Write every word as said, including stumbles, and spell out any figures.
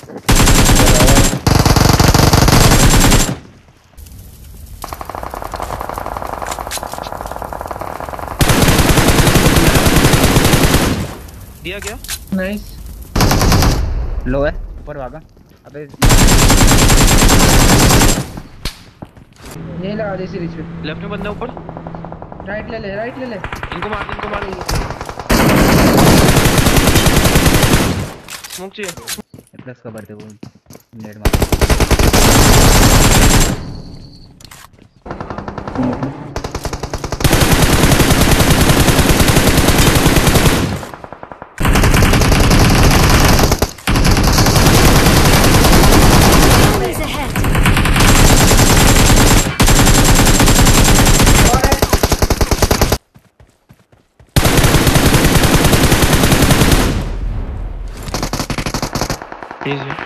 दिया क्या? नाइस। लो है ऊपर भागा। अबे ये लगा दे सीरीज पे। लेफ्ट में बंदा ऊपर। राइट ले ले, राइट ले ले। इनको मार दे, इनको मार दे। स्मोक चाहिए। प्लस कवर दे वो नेट मार। Enemies ahead. Easy.